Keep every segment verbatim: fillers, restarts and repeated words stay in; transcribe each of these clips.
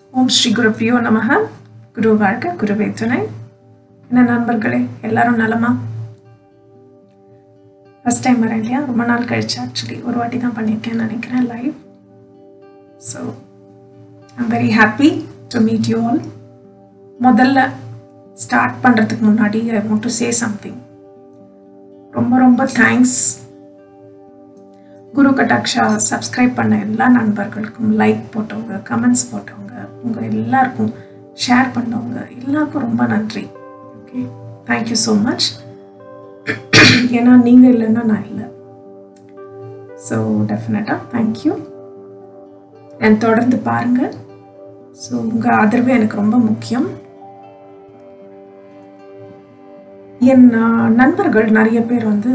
ஓம் ஸ்ரீ குருப்பியோ நமஹ. குரு வாழ்க, குருவே துணை. என்ன நண்பர்களே, எல்லாரும் நலமா? ஃபர்ஸ்ட் டைம் வரேன் இல்லையா, ரொம்ப நாள் கழிச்சு. ஆக்சுவலி ஒரு வாட்டி தான் பண்ணியிருக்கேன்னு நினைக்கிறேன் live. So I'm very happy to meet you all. முதல்ல ஸ்டார்ட் பண்ணுறதுக்கு முன்னாடி I want to say something. ரொம்ப ரொம்ப தேங்க்ஸ் குரு கட்டாக்ஷா சப்ஸ்கிரைப் பண்ண எல்லா நண்பர்களுக்கும், லைக் போட்டவங்க, கமெண்ட்ஸ் போட்டவங்க, உங்கள் எல்லாருக்கும் ஷேர் பண்ணவங்க எல்லாருக்கும் ரொம்ப நன்றி. Okay, thank you so much. ஏன்னா நீங்கள் இல்லைன்னா நான் இல்லை. ஸோ டெஃபினட்டாக தேங்க்யூ. என் தொடர்ந்து பாருங்கள். ஸோ உங்கள் ஆதரவு எனக்கு ரொம்ப முக்கியம். என் நண்பர்கள் நிறைய பேர் வந்து,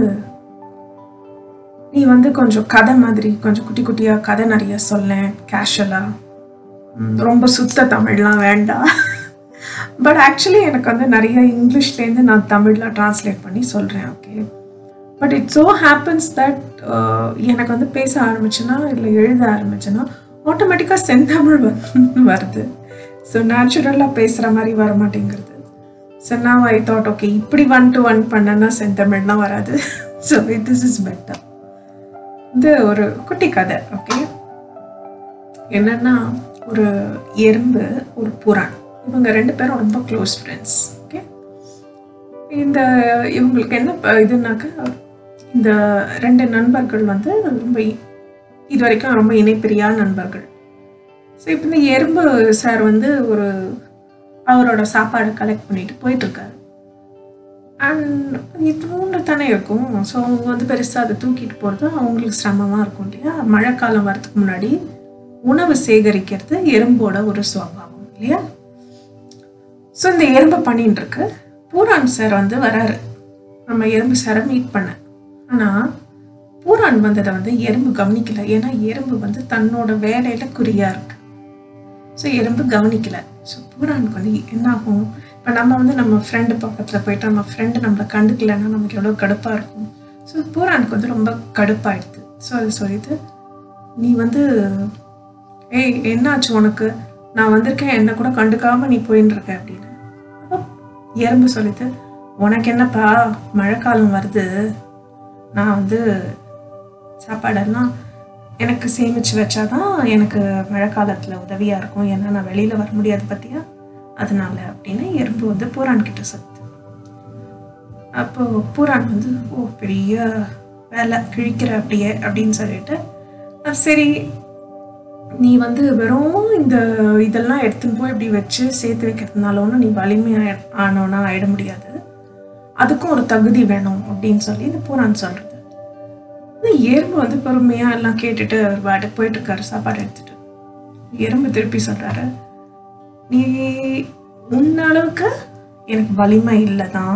நீ வந்து கொஞ்சம் கதை மாதிரி கொஞ்சம் குட்டி குட்டியாக கதை நிறைய சொல்லேன், கேஷுவலாக, ரொம்ப சுத்த தமிழ்லாம் வேண்டாம். பட் ஆக்சுவலி எனக்கு வந்து நிறைய இங்கிலீஷ்லேருந்து நான் தமிழில் ட்ரான்ஸ்லேட் பண்ணி சொல்கிறேன். Okay, but it so happens that எனக்கு வந்து பேச ஆரம்பிச்சுன்னா இல்லை எழுத ஆரம்பிச்சுன்னா ஆட்டோமேட்டிக்காக செந்தமிழ் வருது. ஸோ நேச்சுரலாக பேசுகிற மாதிரி வர மாட்டேங்கிறது. ஸோ நான் ஐ தாட் ஓகே, இப்படி ஒன் டு ஒன் பண்ணனா செந்தமிழ்லாம் வராது. So this is better. இது ஒரு குட்டி கதை. ஓகே, என்னன்னா ஒரு எறும்பு, ஒரு புறான், இவங்க ரெண்டு பேரும் ரொம்ப க்ளோஸ் ஃப்ரெண்ட்ஸ். ஓகே, இந்த இவங்களுக்கு என்ன இதுனாக்க, இந்த ரெண்டு நண்பர்கள் வந்து ரொம்ப இது வரைக்கும் ரொம்ப இணைப்பிரியா நண்பர்கள். ஸோ இப்போ இந்த எறும்பு சார் வந்து ஒரு அவரோட சாப்பாடு கலெக்ட் பண்ணிட்டு போயிட்டு இருக்காரு. அண்ட் இதுன்னு தானே இருக்கும். ஸோ அவங்க வந்து பெருசாக அதை தூக்கிட்டு போகிறது அவங்களுக்கு சிரமமாக இருக்கும் இல்லையா. மழைக்காலம் வரதுக்கு முன்னாடி உணவு சேகரிக்கிறது எறும்போட ஒரு சுவாபம் இல்லையா. ஸோ இந்த எறும்பு பண்ணிட்டு இருக்கு. பூரான் சார் வந்து வராரு நம்ம எறும்பு சாரை மீட் பண்ண. ஆனால் பூரான் வந்ததை வந்து எறும்பு கவனிக்கல. ஏன்னா எறும்பு வந்து தன்னோட வேலையில குறியா இருக்கு. ஸோ எறும்பு கவனிக்கல. ஸோ பூரானுக்கு வந்து என்ன ஆகும், இப்போ நம்ம வந்து நம்ம ஃப்ரெண்டு பக்கத்தில் போயிட்டு நம்ம ஃப்ரெண்டு நம்மளை கண்டுக்கலைன்னா நமக்கு எவ்வளோ கடுப்பாக இருக்கும். ஸோ பூரானுக்கு வந்து ரொம்ப கடுப்பாயிடுது. ஸோ அது சொல்லிட்டு, நீ வந்து ஏய் என்னாச்சு உனக்கு, நான் வந்திருக்கேன், என்னை கூட கண்டுக்காமல் நீ போயின்னு இருக்க அப்படின்னு. அப்போ எறும்பு சொல்லிட்டு, உனக்கு என்னப்பா, மழைக்காலம் வருது, நான் வந்து சாப்பாடெல்லாம் எனக்கு சேமித்து வச்சாதான் எனக்கு மழை காலத்தில் உதவியாக இருக்கும். ஏன்னா நான் வெளியில் வர முடியாது பார்த்தியா, அதனால அப்படின்னு எறும்பு வந்து பூரான் கிட்ட சொல்லுது. அப்போ பூரான் வந்து, ஓ பெரிய வேலை கிழிக்கிற அப்படியே அப்படின்னு சொல்லிட்டு, சரி நீ வந்து வெறும் இந்த இதெல்லாம் எடுத்துன்னு போய் இப்படி வச்சு சேர்த்து வைக்கிறதுனால ஒன்றும் நீ வலிமையாக ஆனவனா ஆயிட முடியாது, அதுக்கும் ஒரு தகுதி வேணும் அப்படின்னு சொல்லி இந்த பூரான் சொல்கிறது. எறும்பு வந்து பொறுமையாக எல்லாம் கேட்டுட்டு அவர் பாட்டுக்கு போயிட்டு இருக்காரு சாப்பாடு எடுத்துட்டு. எறும்பு திருப்பி சொல்கிறாரு, நீ உன்ன அளவுக்கு எனக்கு வலிமை இல்லை தான்,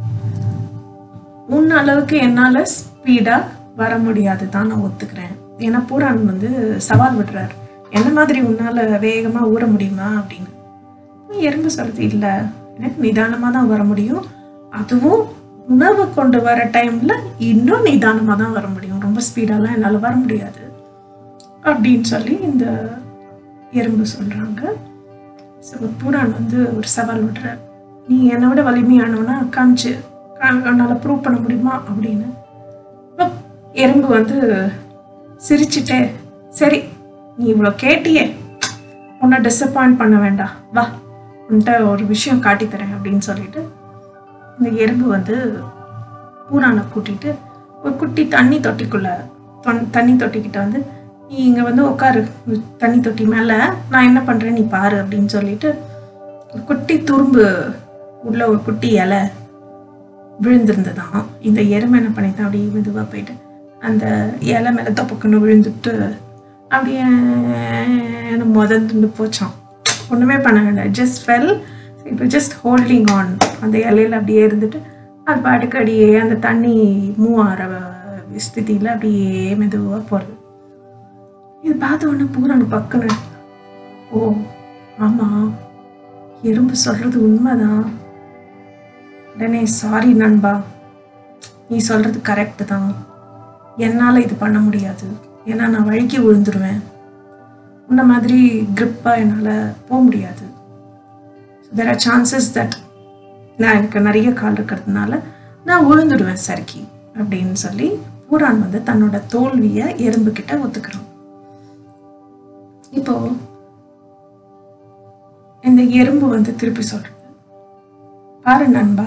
உன்ன அளவுக்கு என்னால் ஸ்பீடாக வர முடியாது தான், நான் ஒத்துக்கிறேன். ஏன்னா பூரான் வந்து சவால் விடுறாரு, என்ன மாதிரி உன்னால் வேகமாக ஊற முடியுமா அப்படின்னு. எறும்பு சொல்கிறது, இல்லை எனக்கு நிதானமாக தான் வர முடியும், அதுவும் உணவு கொண்டு வர டைமில் இன்னும் நிதானமாக தான் வர முடியும், ரொம்ப ஸ்பீடாலாம் என்னால் வர முடியாது அப்படின்னு சொல்லி இந்த எறும்பு சொல்கிறாங்க. ஸோ பூரான் வந்து ஒரு சவால் விடுறார், நீ என்னை விட வலிமையானவனா காமிச்சு என்னால் ப்ரூவ் பண்ண முடியுமா அப்படின்னு. எறும்பு வந்து சிரிச்சுட்டே, சரி நீ இவ்வளோ கேட்டியே, உன்னை டிசப்பாயிண்ட் பண்ண வேண்டாம், வா உன்கிட்ட ஒரு விஷயம் காட்டித்தரேன் அப்படின்னு சொல்லிட்டு இந்த எறும்பு வந்து பூரானை கூட்டிட்டு ஒரு குட்டி தண்ணி தொட்டிக்குள்ள தண்ணி தொட்டிக்கிட்ட வந்து, நீ இங்கே வந்து உட்காரு தண்ணி தொட்டி மேலே, நான் என்ன பண்ணுறேன் நீ பாரு அப்படின்னு சொல்லிட்டு ஒரு குட்டி துரும்பு உள்ள ஒரு குட்டி இலை விழுந்திருந்ததான். இந்த எறும்பு என்ன பண்ணித்தான் அப்படியே மெதுவாக போயிட்டு அந்த இலை மேலே தப்புக்குன்னு விழுந்துட்டு அப்படியே முதந்து போச்சான். ஒன்றுமே பண்ண வேண்டாம், ஜஸ்ட் ஃபெல். இப்போ ஜஸ்ட் ஹோல்டிங் ஆன், அந்த இலையில அப்படியே இருந்துட்டு அது பாட்டுக்கு அப்படியே அந்த தண்ணி மூவ் ஆகிற ஸ்திதியில் அப்படியே மெதுவாக போகிறது. இது பார்த்த உடனே பூரான் பக்குன்னு, ஓ ஆமாம் எறும்பு சொல்கிறது உண்மைதான், உடனே சாரி நண்பா, நீ சொல்கிறது கரெக்டு தான், என்னால் இது பண்ண முடியாது, ஏன்னா நான் வழுக்கி விழுந்துருவேன், உன்ன மாதிரி grip-ஆ என்னால் போக முடியாது. there are chances that நான் எனக்கு நிறைய கால் இருக்கிறதுனால நான் விழுந்துடுவேன் சறுக்கி அப்படின்னு சொல்லி பூரான் வந்து தன்னோட தோல்வியை எறும்பு கிட்ட ஒத்துக்கிறான். இப்போ இந்த எறும்பு வந்து திருப்பி சொல்றது, பாரு நண்பா,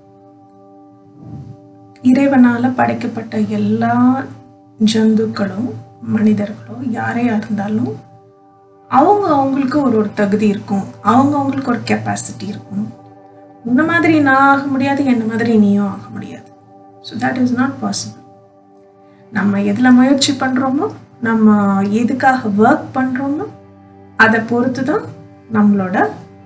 இறைவனால படைக்கப்பட்ட எல்லா ஜந்துக்களும் மனிதர்களும் யாரையா இருந்தாலும் அவங்க அவங்களுக்கு ஒரு ஒரு தகுதி இருக்கும், அவங்க அவங்களுக்கு ஒரு கெப்பாசிட்டி இருக்கும். உன்ன மாதிரி நான் ஆக முடியாது, என்ன மாதிரி நீயும் ஆக முடியாது. So that is not possible. நம்ம எதில் முயற்சி பண்ணுறோமோ, நம்ம எதுக்காக ஒர்க் பண்ணுறோமோ அதை பொறுத்து தான் நம்மளோட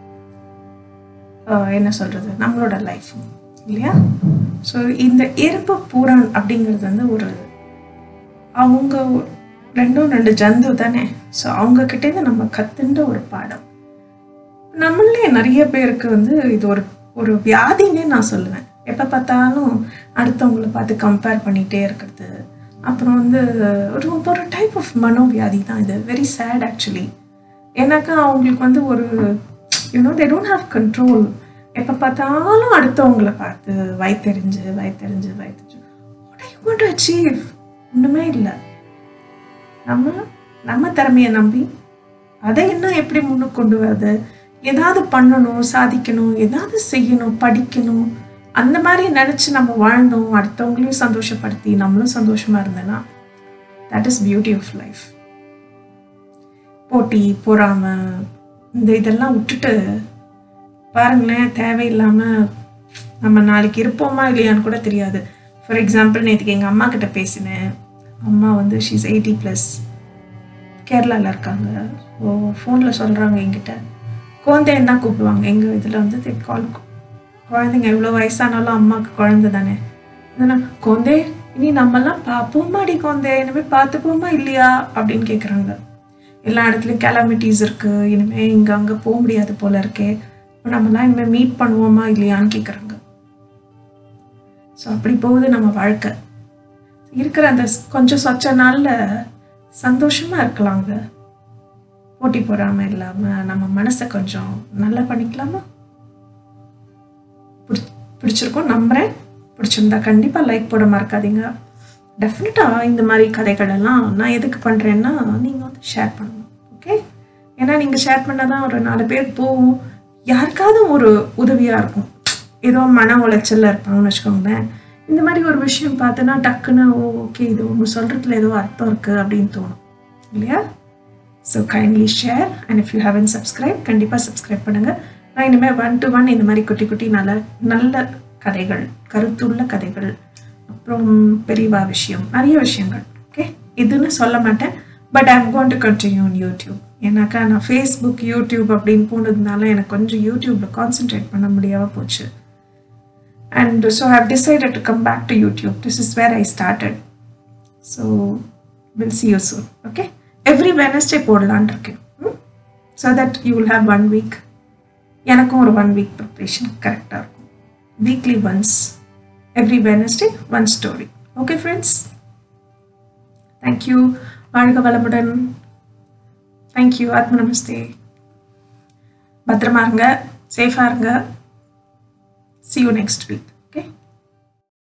என்ன சொல்கிறது நம்மளோட லைஃப் இல்லையா. ஸோ இந்த எறும்பு பூரான் அப்படிங்கிறது வந்து ஒரு அவங்க ரெண்டும் ரெண்டு ஜந்து தானே. ஸோ அவங்கக்கிட்டேருந்து நம்ம கற்றுன்ற ஒரு பாடம். நம்மளே நிறைய பேருக்கு வந்து இது ஒரு ஒரு வியாதின்னே நான் சொல்லுவேன். எப்போ பார்த்தாலும் அடுத்தவங்களை பார்த்து கம்பேர் பண்ணிகிட்டே இருக்கிறது. அப்புறம் வந்து ஒரு ஒரு டைப் ஆஃப் மனோவியாதி தான் இது. Very sad actually. ஏன்னாக்கா அவங்களுக்கு வந்து ஒரு you know they don't have control. எப்போ பார்த்தாலும் அடுத்தவங்களை பார்த்து வயிற்றெறிஞ்சு வயிற்றெறிஞ்சு வயிற்றெறிஞ்சு what are you going to achieve? ஒன்றுமே இல்லை. நம்ம நம்ம திறமையை நம்பி அதை இன்னும் எப்படி முன்னுக்கு கொண்டு வருது, ஏதாவது பண்ணணும், சாதிக்கணும், ஏதாவது செய்யணும், படிக்கணும், அந்த மாதிரி நினச்சி நம்ம வாழ்ந்தோம், அடுத்தவங்களையும் சந்தோஷப்படுத்தி நம்மளும் சந்தோஷமாக இருந்தேன்னா that is beauty of life. போட்டி பொறாமை இந்த இதெல்லாம் விட்டுட்டு பாருங்களேன், தேவையில்லாமல் நம்ம நாளைக்கு இருப்போமா இல்லையான்னு கூட தெரியாது. ஃபார் எக்ஸாம்பிள், நேற்றுக்கு எங்கள் அம்மா கிட்ட பேசினேன். அம்மா வந்து ஷீஸ் எயிட்டி ப்ளஸ், கேரளாவில் இருக்காங்க. ஸோ ஃபோனில் சொல்கிறாங்க என்கிட்ட, குழந்தைன்னு தான் கூப்பிடுவாங்க எங்கள் இதில் வந்து தே கால். குழந்தைங்க எவ்வளோ வயசானாலும் அம்மாவுக்கு குழந்தை தானே. அதனால் குழந்தை இனி நம்மெல்லாம் பார்ப்போமாடி, குழந்தை இனிமேல் பார்த்துப்போமா இல்லையா அப்படின்னு கேட்குறாங்க. எல்லா இடத்துலையும் கேலமிட்டிஸ் இருக்குது, இனிமேல் இங்கே அங்கே போக முடியாது போல இருக்கே, இப்போ நம்மலாம் இனிமேல் மீட் பண்ணுவோமா இல்லையான்னு கேட்குறாங்க. ஸோ அப்படி போகுது நம்ம வாழ்க்கை. இருக்கிற அந்த கொஞ்சம் சொச்ச நாளில் சந்தோஷமாக இருக்கலாங்க. போட்டி போடாமல் இல்லாமல் நம்ம மனசை கொஞ்சம் நல்லா பண்ணிக்கலாமா? பிடி பிடிச்சிருக்கோம் நம்புகிறேன். பிடிச்சிருந்தா கண்டிப்பாக லைக் போட மறக்காதீங்க. டெஃபினட்டாக இந்த மாதிரி கதைகள் எல்லாம் நான் எதுக்கு பண்ணுறேன்னா நீங்கள் வந்து ஷேர் பண்ணணும். ஓகே, ஏன்னா நீங்கள் ஷேர் பண்ணால் தான் ஒரு நாலு பேர் போகும், யாருக்காவது ஒரு உதவியாக இருக்கும். ஏதோ மன உளைச்சலில் இருப்பாங்கன்னு வச்சுக்கோங்களேன். இந்த மாதிரி ஒரு விஷயம் பார்த்தோன்னா டக்குன்னு ஓ ஓகே இது உங்க சொல்கிறதுல ஏதோ அர்த்தம் இருக்குது அப்படின்னு தோணும் இல்லையா. So kindly share and if you haven't subscribe கண்டிப்பாக சப்ஸ்கிரைப் பண்ணுங்கள். நான் இனிமேல் ஒன் டு ஒன் இந்த மாதிரி குட்டி குட்டி நல்ல நல்ல கதைகள், கருத்துள்ள கதைகள், அப்புறம் பெரியவா விஷயம், நிறைய விஷயங்கள் ஓகே இதுன்னு சொல்ல மாட்டேன். But I am going to continue on YouTube. ஏன்னாக்கா நான் ஃபேஸ்புக் யூடியூப் அப்படின்னு போனதுனால எனக்கு கொஞ்சம் யூடியூப்பில் கான்சென்ட்ரேட் பண்ண முடியாமல் போச்சு. And so I have decided to come back to YouTube. This is where I started. So we'll see you soon. Okay? Every Wednesday போடலான்னு இருக்கேன். So that you will have one week. எனக்கும் ஒரு one week preparation கரெக்டாக இருக்கும். Weekly once. Every Wednesday one story. Okay friends? Thank you. வாழ்க வளமுடன். Thank you. ஆத்ம நமஸ்தே. பத்திரமா இருங்க, சேஃபாக இருங்க. See you next week.